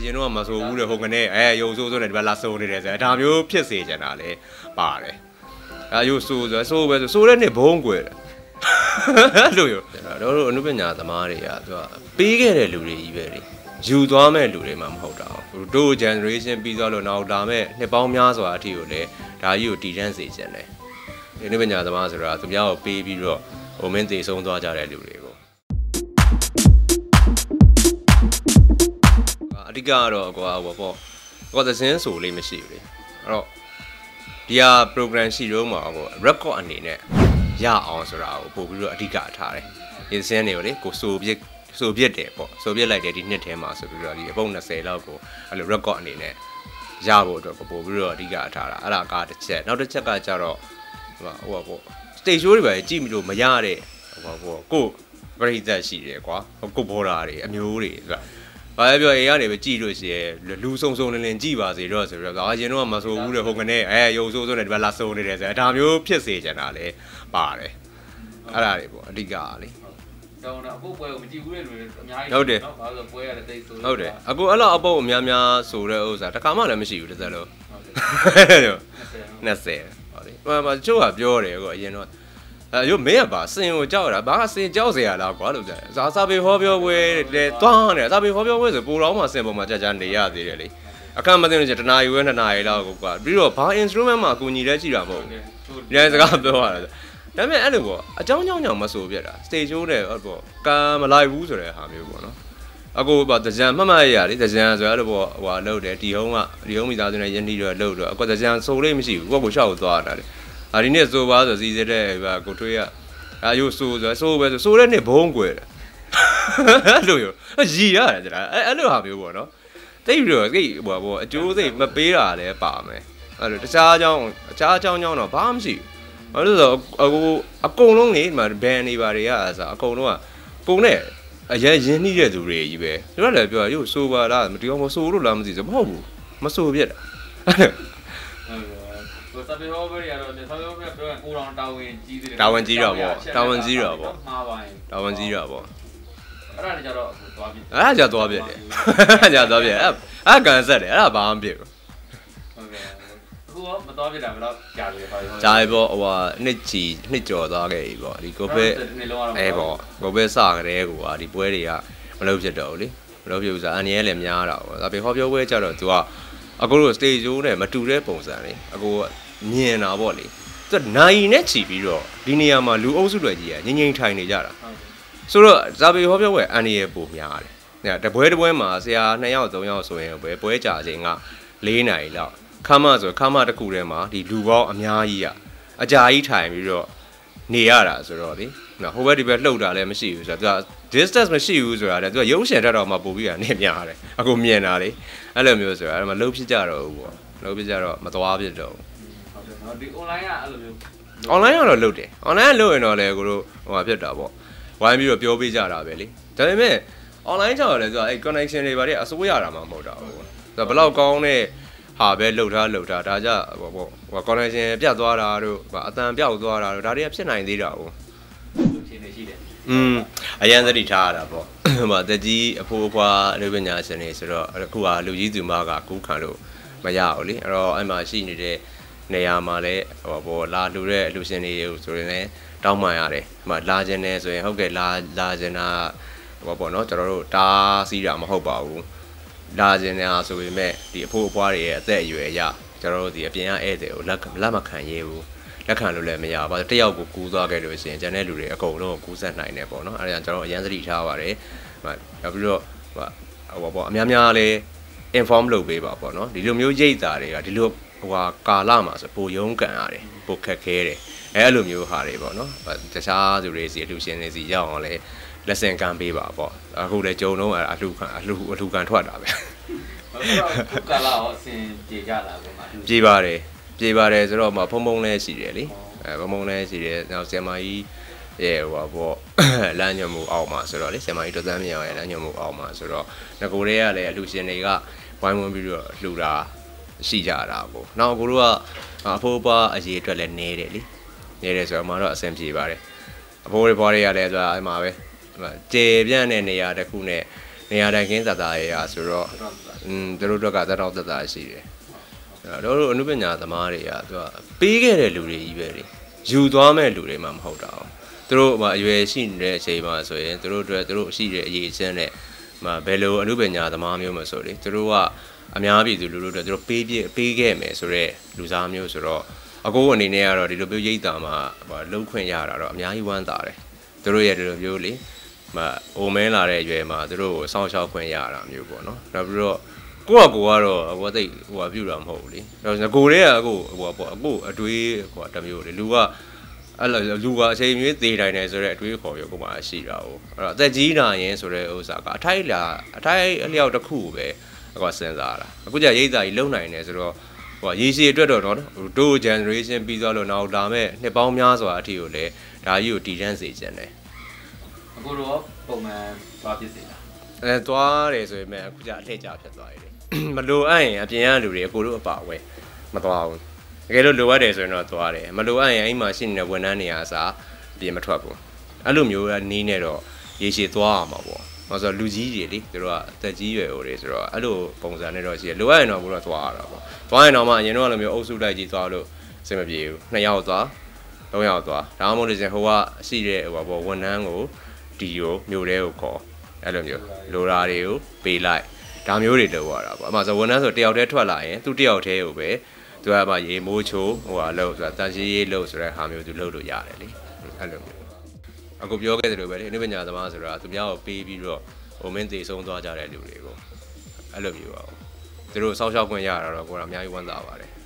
ရင်တော့မဆိုဘူးလေဟိုကနေရုပ်ဆိုးဆိုနေဒီဘက်လာစုံနေတယ်ဆိုဒါမျိုးဖြစ်စေချင်တာလေပါတယ်ရုပ်ဆိုးဆိုပဲဆိုတဲ့နေ့ဘုံကွယ်လို့ရတော့အနုပညာသမားတွေကသူကပေးခဲ့တဲ့လူတွေကြီးပဲလေယူသွားမဲ့လူတွေမှမဟုတ်တာတို့ generation ပြီးသွားလို့နောက်ဒါမဲ့နှစ်ပေါင်းများစွာအထိကိုလည်းဒါကြီးကိုတည်တန်းစေချင်တယ်အနုပညာသမားဆိုတာသူများကိုပေးပြီးတော့ဟိုမင်းတည်ဆုံးသွားကြတဲ့လူတွေကိုအဓိကတော့ကွာပေါ့သစင်းဆိုလေးမရှိဘူးလေအဲ့တော့ဒီဟာ program ရှိတော့မှာပေါ့ record အနေနဲ့ရအောင်ဆိုတာကိုပို့ပြီးတော့အဓိကထားတယ်ဒီသစင်းတွေကိုလေကိုဆိုပြစ်တယ်ပေါ့ဆိုပြစ်လိုက်တယ်ဒီနှစ်ထဲမှာဆိုပြီးတော့ဒီအပုံ20လောက်ကိုအဲ့လို record အနေနဲ့ရဖို့အတွက်ပို့ပြီးတော့အဓိကထားတာအဲ့ဒါကတစ်ချက်နောက်တစ်ချက်ကကြတော့ဟိုပေါ့ stage show တွေပဲကြည့်လို့မရတဲ့ဟိုပေါ့ကိုပရိသတ်ရှိတယ်ကွာကိုဘောလာတွေအမျိုးတွေဆိုတာဘာပဲပြောအေးကနေပဲကြည့်လို့ရှိရလူစုံစုံလင်းကြည့်ပါစေတော့ဆိုတော့ဒါရင်တော့မဆိုဘူးလေဟိုကနေရုပ်ဆိုးဆိုနေဒီဘက်လာစုံနေတယ်ဆိုဒါမျိုးဖြစ်စေချင်တာလေပါတယ်အဲ့ဒါတွေပေါ့အဓိကလေတော့အခုပွဲကိုမကြည့်ဘူးလေလူတွေအများကြီးဟုတ်တယ်နော်ဘာလို့ပွဲရတဲ့တိတ်ဆိုဟုတ်တယ်အခုအဲ့လောက်အပုတ်အများများဆိုတဲ့ဥစ္စာတခါမှလည်းမရှိဘူးတစ်စက်လုံးဟုတ်တယ်20ဟုတ်လေဘာချို့ကပြောတယ်ကိုအရင်တော့ရုပ်မင်းကပါစင်ကိုကြောက်တာဘာကစင်ကြောက်เสียရလားကွာလို့ပြောစာပေဟောပြောပွဲလေတွန်းတယ်စာပေဟောပြောပွဲဆိုပူတော်မှစင်ပေါ်မှာကြာနေရသေးတယ်လေအခက်မသိလို့တနာရီဝဲ2နာရီလောက်ကွာပြီးတော့ဘာ instrument မှာအကူညီလဲရှိတာမဟုတ်ဘူးဒီစကားပြောရတာဒါပေမဲ့အဲ့လိုပေါ့အကြောင်းကြောင့်မဆိုပြက်တာ stage show တဲ့ဟုတ်ပေါ့ကံမလိုက်ဘူးဆိုတဲ့ဟာမျိုးပေါ့နော်အခုပေါ့တကြံမှတ်မှတ်ရလေတကြံဆိုအဲ့လိုပေါ့ဟိုလှုပ်တယ်ဒီဟုံးမိသားစုနဲ့ယဉ်တီတော့လှုပ်တော့အခုတကြံဆိုလေးမရှိဘူးကိုယ့်ကိုရှောက်သွားတာလေဒီနေ့ဆိုပါဆိုစီစစ်တဲ့ကိုထွေးကရုပ်ဆိုပဲဆိုတဲ့နေ့ဘုံကွယ်လို့ရရီရတယ်ကြာအဲ့လိုဟာမျိုးပေါ့နော်တိတ်ပြီးတော့ကိပေါ့အကျိုးစိတ်မပေးတာလည်းပါမယ်အဲ့လိုတခြားအကြောင်းတော့ဘာမှမရှိဘူးဘာလို့ဆိုအကုန်လုံးနေဒီမှာဘန်နေပါတွေကအစားအကုန်လုံးကပုံနဲ့အရင်ရင်းနှီးတဲ့သူတွေကြီးပဲသူကလည်းပြောရုပ်ဆိုပါလားမပြောမဆိုလို့လားမသိဆိုမဟုတ်ဘူးမဆိုပြက်တာစာပေဟောပြောရတော့စာပေဟောပြောကိုတော်တာဝန်ကြီးသေးတယ်တာဝန်ကြီးတော့ပေါ့မှားပါရင်တာဝန်ကြီးတော့ပေါ့အဲ့ဒါကြတော့သွားပြီအဲ့ဒါကြသွားပြတယ်အဲ့ကန်ဆက်တယ်အဲ့ဒါဘာမှမဖြစ်ဘူးဟုတ်ကဲ့အခုမသွားပြတာဘယ်တော့ကြာပြီပေါ့ကြာပြီပေါ့ဟိုဟာနှစ်ကျော်သွားခဲ့ပြီပေါ့ဒီကိုပဲပေါ့ကိုပဲစကြတဲ့ကွာဒီပွဲတွေကမလုပ်ဖြစ်တော့ဘူးလေမလုပ်ဖြစ်ဘူးဆိုအန်ရဲလည်းများတာပေါ့ဒါပေဟောပြောပွဲကြတော့ तू ကအခုတို့ stage show နဲ့မတူတဲ့ပုံစံလေအခုမြင်တာပေါ့လေသူနိုင်နဲ့ချီပြီးတော့ဒီနေရာမှာလူအုပ်စုတွေကြီးကငြိမ်ထိုင်နေကြတာဆိုတော့ဇာပေဟောပြောပွဲအန်ရီရဲ့ပုံများတယ်တပွဲမှာဆရာ2ယောက်3ယောက်ဆိုရင်ပွဲကြာချိန်က4နာရီလောက်ခါမဆိုခါမတစ်ခုထဲမှာဒီလူပေါင်းအများကြီးအကြာကြီးထိုင်ပြီးတော့နေရတာဆိုတော့လေဟိုဘက်ဒီဘက်လှုပ်တာလည်းမရှိဘူးဆိုတော့သူက distance မရှိဘူးဆိုတာလေသူကရုပ်ရှင်တက်တော့မှပို့ပြီးနေများတယ်အခုမြင်တာလေအဲ့လိုမျိုးဆိုတာအဲ့မှာလှုပ်ဖြစ်ကြတော့ဘူးပေါ့လှုပ်ဖြစ်ကြတော့မသွားဖြစ်တော့ဟုတ်တယ်နော်ဒီ online ကအဲ့လိုမျိုး online ကတော့လှုပ်တယ် online လှုပ်ရင်တော့လေကိုတို့ဟိုမှာဖြစ်တာပေါ့ဝိုင်းပြီးတော့ပြောပေးကြတာပဲလေဒါပေမဲ့ online ကျတော့လေသူကအဲ့ connection တွေပါတယ်အစိုးရတာမှမဟုတ်တာဘူးဆိုတော့ဘယ်လောက်ကောင်းတဲ့ဟာပဲလှုပ်ထားဒါကြပေါ့ connection ပြတ်သွားတာတို့အတန်ပြောက်သွားတာတို့ဒါတွေကဖြစ်နိုင်သေးတာဟုတ်ဖြစ်နေရှိတယ်အရန်သတိထားရတာပေါ့ဟိုတက်ကြီးအဖိုးအဖွားလူပညာရှင်တွေဆိုတော့အခုကလူကြီးသူမကကူးခံလို့မရဘူးလေအဲ့တော့အဲ့မှာရှိနေတဲ့နေရာမှာလည်းပေါ့လာလူတဲ့အလူရှင်တွေဆိုရင်လည်းတောင်းပန်ရတယ်ဟိုလာခြင်းနဲ့ဆိုရင်ဟုတ်ကဲ့လာခြင်းတာပေါ့နော်ကျွန်တော်တို့တားစီးတာမဟုတ်ပါဘူးလာခြင်းနဲ့ဆိုပေမဲ့ဒီအဖိုးအဖွားတွေရဲ့အသက်အရွယ်အရကျွန်တော်တို့ဒီအပြင်ကဧည့်သည်ကိုလက်မခံရဲဘူးလက်ခံလို့လည်းမရပါဘူးတယောက်ကိုကူးသွားခဲ့လို့ရှိရင်ကျန်တဲ့လူတွေအကုန်လုံးကိုကူးဆက်နိုင်တယ်ပေါ့နော်အဲဒါကြောင့်ကျွန်တော်အရန်သတိထားပါတယ်နောက်ပြီးတော့ပေါ့အများလေး inform လုပ်ပေးပါပေါ့နော်ဒီလိုမျိုးရိတ်တာတွေကဒီလိုကာလမှာဆိုပိုရုံးကန်ရတယ်ပိုခက်ခဲတယ်အဲ့လိုမျိုးဟာတွေပေါ့နော်တခြားသူတွေစီအလှူရှင်တွေစီရောက်အောင်လဲလက်ဆင့်ကမ်းပေးပါပေါ့အခုလည်းကြုံတော့အလှူခံထွက်တာပဲဟုတ်ကဲ့ကာလရောအစဉ်ပြေကြလာပေါ့မှာပြေပါတယ်ဆိုတော့ဖုံလဲရှိတယ်လေဖုံလဲရှိတယ်နောက်ဆရာမကြီးရဲ့ပေါ့လမ်းညွှန်မှုအောက်မှာဆိုတော့လေဆရာမကြီးတော်သမ်းမြောင်ရဲ့လမ်းညွှန်မှုအောက်မှာဆိုတော့ငကိုတွေကလည်းအလှူရှင်တွေကဝိုင်းဝန်းပြီးတော့လှူတာရှိကြတာပေါ့နောက်ကိုတို့ကအဖိုးအဖွားအရေးအတွက်လည်းနေတယ်လေနေတယ်ဆိုတော့မှတော့အဆင်ပြေပါတယ်အဖိုးတွေဘွားတွေကလည်းဆိုတာအဲ့မှာပဲကျေပြန့်တဲ့နေရာတစ်ခုနဲ့နေရာတိုင်းကင်းတရဆိုတော့သူတို့ကတက်တော့တရှိတယ်တို့အနုပညာသမားတွေကသူကပေးခဲ့တဲ့လူတွေကြီးပဲလေယူသွားမဲ့လူတွေမှမဟုတ်တာသူတို့အရွယ်ရှိနေတဲ့အချိန်မှာဆိုရင်သူတို့အတွက်သူတို့ရှိတဲ့အရေးအချင်းနဲ့ဘယ်လိုအနုပညာသမားမျိုးမဆိုလေသူတို့ကအများပြည်သူလူတို့အတွက်သူတို့ပေးခဲ့မယ်ဆိုတော့လူစားမျိုးဆိုတော့အခုအနေနဲ့ကတော့ဒီလိုမျိုးရိတ်တာမှာလုံးခွင့်ရတာတော့အများကြီးဝမ်းသာတယ်သူတို့ရဲ့ဒီလိုမျိုးလေအိုမဲလာတဲ့အရွယ်မှာသူတို့ကိုစောင့်ရှောက်ခွင့်ရတာမျိုးပေါ့နော်နောက်ပြီးတော့ကိုကတော့အခုသိပြုတာမဟုတ်ဘူးလေဒါဆိုကိုတွေကအခုအတွေးတမျိုးလေလူကအချိန်မျိုးသေးတိုင်းနေဆိုတဲ့အတွေးခေါ်ရုံကမှရှိတာ哦အဲ့တော့အသက်ကြီးလာရင်ဆိုတဲ့ဥစ္စာကအထိုက်အလျောက်တစ်ခုပဲစဉ်းစားတာအခုကျရိတ်သားကြီးလုံနိုင်နေဆိုတော့ရေရှည်အတွက်တော့တို့ generation ပြီးသွားလို့နောက်လာမဲ့နှစ်ပေါင်းများစွာအထိကိုလည်းဒါကြီးကိုတည်တံ့စေချင်တယ်အခုတော့ပုံမှန်သွားဖြစ်စေတာသွားတယ်ဆိုရင်အခုကျအထက်ကျဖြစ်သွားတယ်မလိုအပ်ရင်အပြင်ကလူတွေအကိုတို့အပါဝဲမသွားဘူးတကယ်လို့လိုအပ်တယ်ဆိုရင်တော့သွားတယ်မလိုအပ်ရင်အိမ်မှာရှိနေတဲ့ဝန်ထမ်းတွေအားစားပြင်မထွက်ဘူးအဲ့လိုမျိုးနီးနေတော့ရေရှည်သွားအောင်ပါပေါ့ဘာလို့ဆိုလူကြီးတွေလေသူတို့ကအသက်ကြီးရွယ်ဟိုတွေဆိုတော့အဲ့လိုပုံစံနဲ့တော့ရှိတယ်လိုအပ်ရင်တော့ကိုတော့သွားရတာပေါ့သွားရင်တော့မှအရင်တော့လိုမျိုးအုပ်စုလိုက်ကြီးသွားလို့အဆင်မပြေဘူး2ယောက်သွား3ယောက်သွားဒါမှမဟုတ်လို့ရှင်ဟိုကရှိတဲ့ဝန်ထမ်းကိုဒီကိုမြို့ထဲကိုခေါ်အဲ့လိုမျိုးလိုရာတွေကိုပေးလိုက်ဒါမျိုးတွေလုပ်ရတာပေါ့အမှဆိုဝန်ထမ်းဆိုတယောက်တည်းထွက်လာရင်သူတယောက်တည်းကိုပဲသူကရေမိုးချိုးလို့ဆိုတာတန်ရှင်းရေးလို့ဆိုတဲ့ဟာမျိုးသူလုပ်လို့ရတယ်လေအဲ့လိုမျိုးအခုပြောခဲ့သလိုပဲလေအနုပညာသမားဆိုတာသူများကိုပေးပြီးတော့မင်းသေးဆုံးသွားကြတဲ့လူတွေကိုအဲ့လိုမျိုးပါသူတို့စောင့်ရှောက်ခွင့်ရတာတော့ကိုယ်ကအများကြီးဝမ်းသာပါတယ်